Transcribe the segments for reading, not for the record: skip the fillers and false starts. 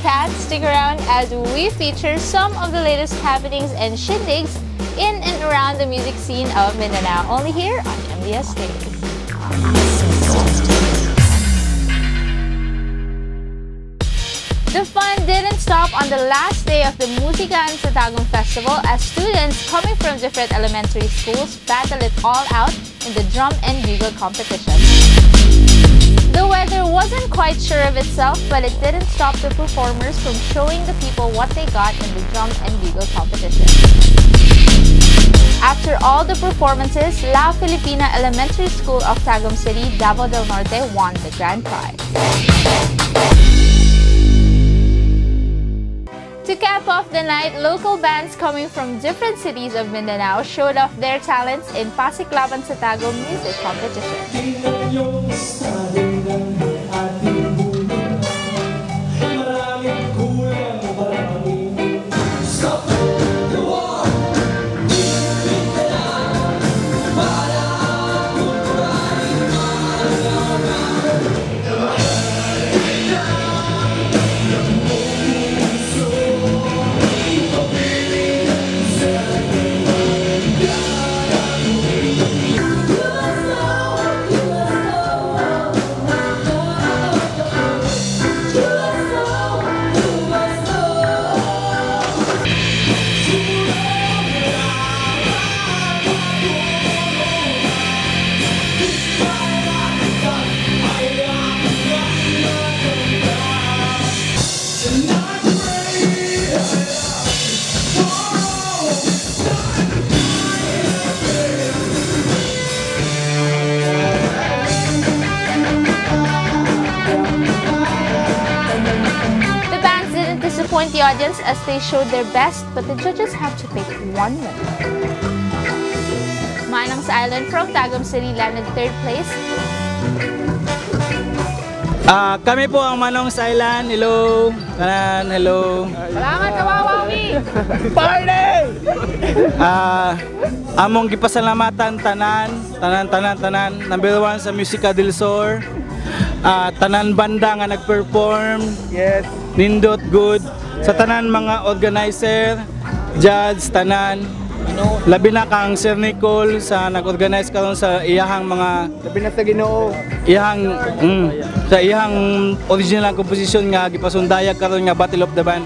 Kat. Stick around as we feature some of the latest happenings and shindigs in and around the music scene of Mindanao. Only here on MBS News. The fun didn't stop on the last day of the Musikaan sa Tagum Festival as students coming from different elementary schools battled it all out in the drum and bugle competition. The weather wasn't quite sure of itself, but it didn't stop the performers from showing the people what they got in the drum and bugle competition. After all the performances, La Filipina Elementary School of Tagum City, Davao del Norte won the grand prize. To cap off the night, local bands coming from different cities of Mindanao showed off their talents in Pasiklaban sa Tagum music competition. Disappoint the audience as they showed their best, but the judges have to pick one winner. Manang's Island from Tagum City landed 3rd place. Kami po ang Manong's Island. Hello. Tanan, hello. Salamat sa Wawawi! Party! Among gipasalamatan tanan. Number 1 sa Musica del Sur. Tanan banda nga nagperform. Yes. Nindot good. Sa tanan mga organizer, judge, tanan. Labi na kang Sir Nicole sa nag-organize karon sa iyahang mga Labi na sa Ginoo. Sa iyahang original composition nga gipasundayag karon nga Battle of the Band.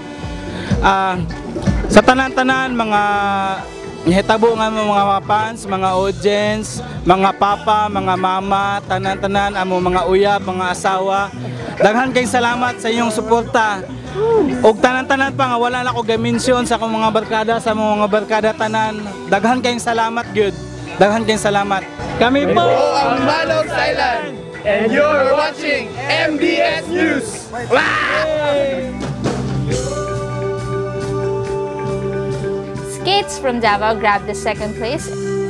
Sa tanan-tanan mga hitabo nga mga fans, mga audience, mga papa, mga mama, tanan-tanan amo mga uyab, mga asawa. Daghan kay salamat sa inyong suporta. Og tanan-tanan pa nga wala na ko ga-mention sa akong mga barkada, sa mga barkada tanan. Daghan kayong salamat gyud. Daghan kayong salamat. Kami po ang Manong's Island and you're watching MBS News. Skates from Davao grabbed the 2nd place.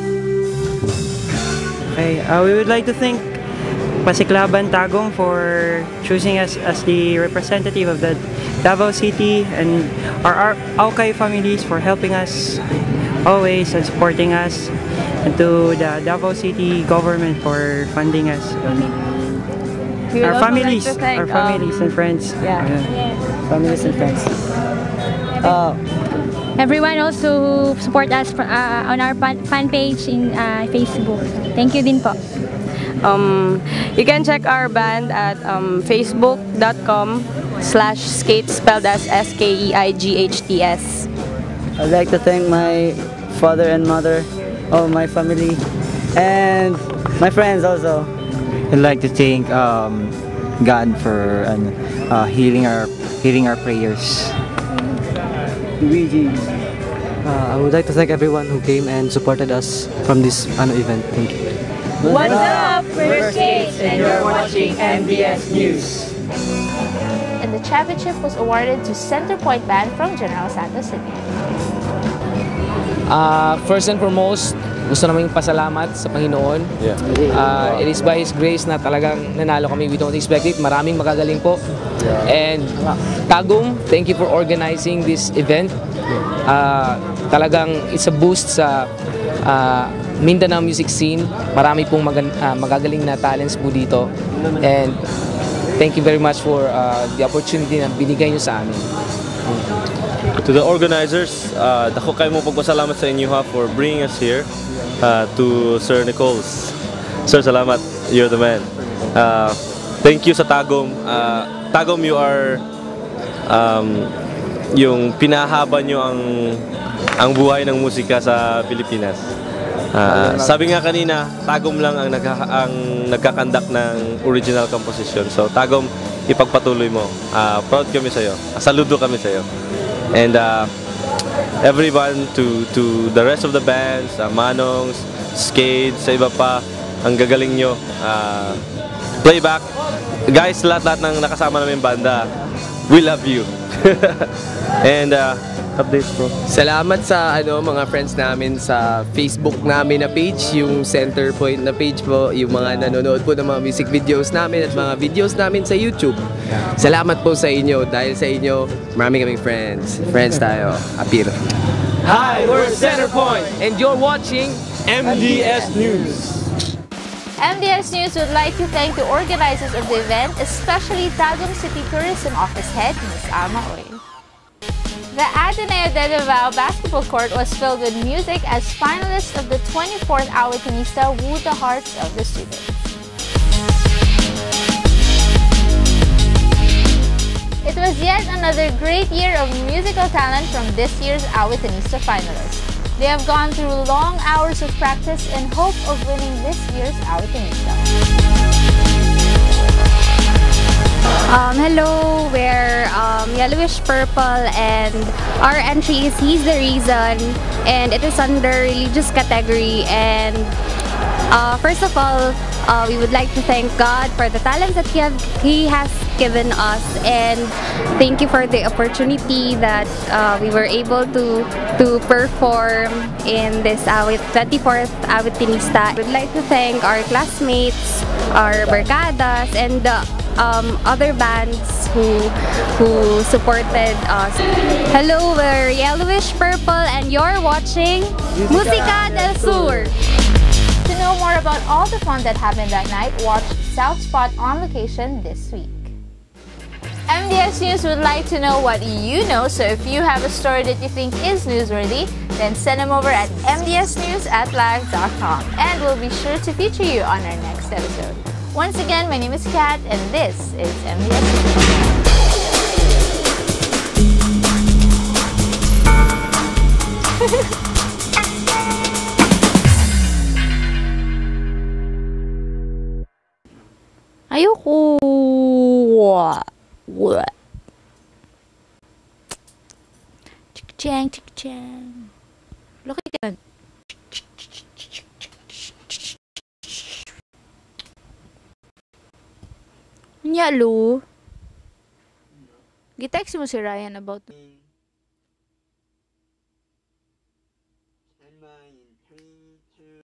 Okay, we would like to thank Pasiklaban Tagum for choosing us as the representative of the Davao City, and our Aukay families for helping us always and supporting us, and to the Davao City government for funding us. Our families, and friends. Families and friends. Everyone also support us on our fan page in Facebook. Thank you din po. You can check our band at facebook.com/skate, spelled as SKEIGHTS. I'd like to thank my father and mother, all my family, and my friends also. I'd like to thank God for healing our prayers. Luigi. I would like to thank everyone who came and supported us from this event. Thank you. What's up? We're Skates and you're watching MBS News. And the championship was awarded to Centerpoint Band from General Santos City. First and foremost, gusto naming pasalamat sa Panginoon. It is by His grace na talagang nanalo kami. We don't expect it. Maraming magagaling po. And Tagum, thank you for organizing this event. Talagang it's a boost sa Mindanao music scene. Marami pong magagaling na talents po dito. And thank you very much for the opportunity na binigay nyo sa amin. To the organizers, dako kayo mo pagpasalamat sa inyo ha for bringing us here. To Sir Nichols. Sir, salamat. You're the man. Thank you sa Tagum. Tagum, you are yung pinahaba nyo ang buhay ng musika sa Pilipinas. Sabi nga kanina, Tagum lang ang nagkakandak ng original composition. So Tagum, ipagpatuloy mo. Proud kami sa'yo. Saludo kami sa'yo. And everyone, to the rest of the bands, Manongs, Skade, sa iba pa, ang gagaling nyo. Playback, guys, lahat ng nakasama namin banda, we love you. And updates, bro. Salamat sa mga friends namin sa Facebook namin na page, yung Center Point na page po, yung mga nanonood po ng mga music videos namin at mga videos namin sa YouTube. Salamat po sa inyo. Dahil sa inyo, marami kaming friends. Friends tayo. Apir. Hi, we're Center Point, and you're watching MDS News. MDS News would like to thank the organizers of the event, especially Tagum City Tourism Office Head, Ms. Ama Oy. The Ateneo de Davao basketball court was filled with music as finalists of the 24th Awitanista wooed the hearts of the students. It was yet another great year of musical talent from this year's Awitanista finalists. They have gone through long hours of practice in hope of winning this year's Awitanista. Hello, we're Yellowish Purple, and our entry is He's the Reason, and it is under religious category. And first of all, we would like to thank God for the talents that He has given us, and thank you for the opportunity that we were able to perform in this 24th Awitanista. We'd like to thank our classmates, our barkadas, and the other bands who supported us. Hello, we're Yellowish Purple, and you're watching Música del Sur. To know more about all the fun that happened that night, watch South Spot on location this week. MDS News would like to know what you know, so if you have a story that you think is newsworthy, then send them over at mdsnews@live.com, and we'll be sure to feature you on our next episode. Once again, my name is Kat, and this is MDS News. Ayoko. Chik-chang, chik-chang. Look at that. Nya, Lu. Gitext mo si Ryan about